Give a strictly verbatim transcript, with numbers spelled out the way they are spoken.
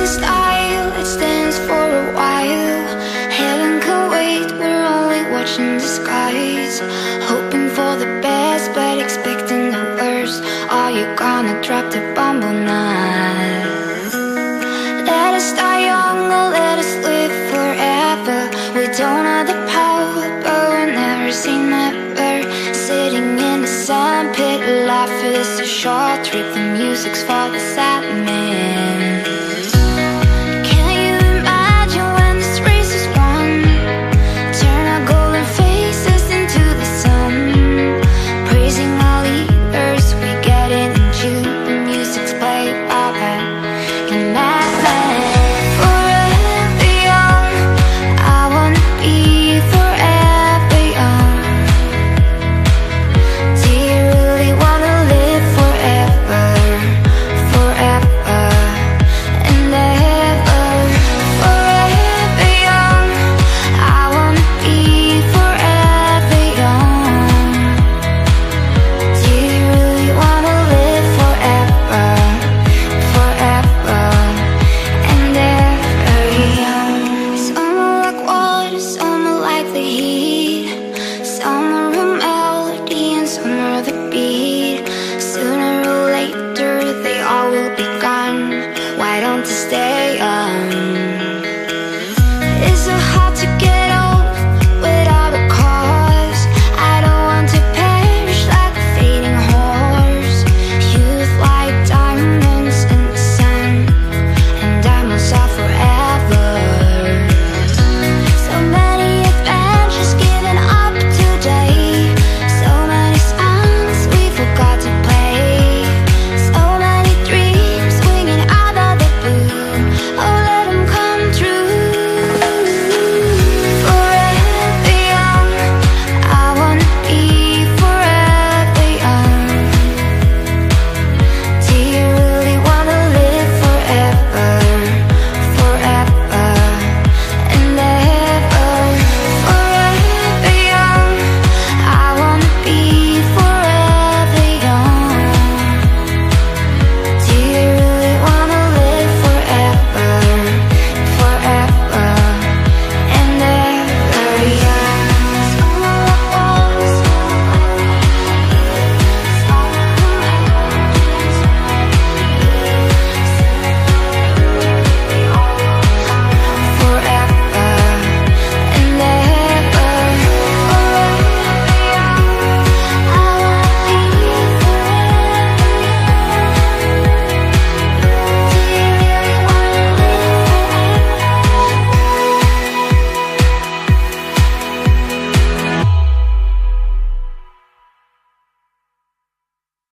a style, it stands for a while. Heaven can wait, we're only watching the skies. Hoping for the best, but expecting the worst. Are you gonna drop the bomb or not? Let us die young or let us live forever. We don't have the power, but we'll never say never. Sitting in the sandpit, life is a short trip. The music's for the sad man.